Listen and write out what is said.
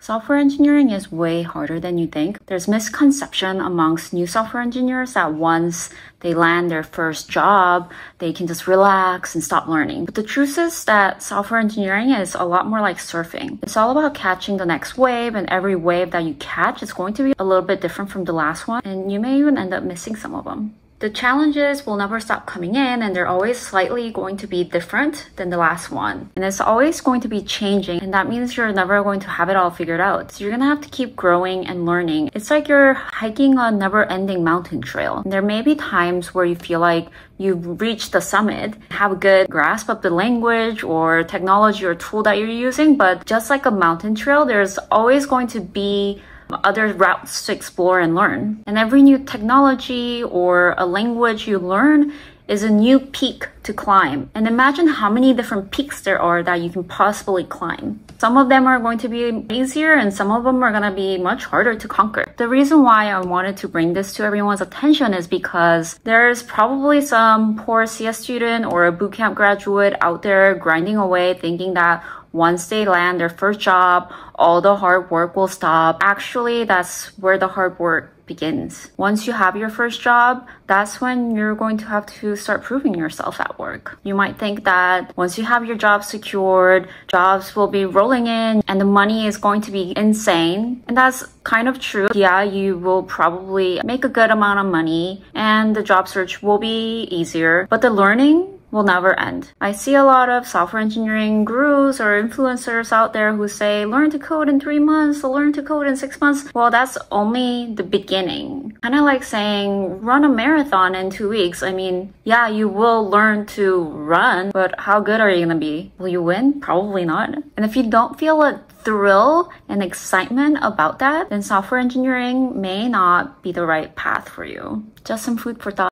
Software engineering is way harder than you think. There's misconception amongst new software engineers that once they land their first job, they can just relax and stop learning. But the truth is that software engineering is a lot more like surfing. It's all about catching the next wave, and every wave that you catch is going to be a little bit different from the last one, and you may even end up missing some of them. The challenges will never stop coming in, and they're always slightly going to be different than the last one. And it's always going to be changing, and that means you're never going to have it all figured out. So you're gonna have to keep growing and learning. It's like you're hiking a never-ending mountain trail. And there may be times where you feel like you've reached the summit, have a good grasp of the language or technology or tool that you're using, but just like a mountain trail, there's always going to be other routes to explore and learn. And every new technology or a language you learn is a new peak to climb. And imagine how many different peaks there are that you can possibly climb. Some of them are going to be easier and some of them are going to be much harder to conquer. The reason why I wanted to bring this to everyone's attention is because there's probably some poor CS student or a bootcamp graduate out there grinding away thinking that once they land their first job, all the hard work will stop. Actually, that's where the hard work begins. Once you have your first job, that's when you're going to have to start proving yourself at work. You might think that once you have your job secured, jobs will be rolling in and the money is going to be insane. And that's kind of true. Yeah, you will probably make a good amount of money and the job search will be easier, but the learning will never end. I see a lot of software engineering gurus or influencers out there who say, learn to code in 3 months, or learn to code in 6 months. Well, that's only the beginning. Kind of like saying, run a marathon in 2 weeks. I mean, yeah, you will learn to run, but how good are you gonna be? Will you win? Probably not. And if you don't feel a thrill and excitement about that, then software engineering may not be the right path for you. Just some food for thought.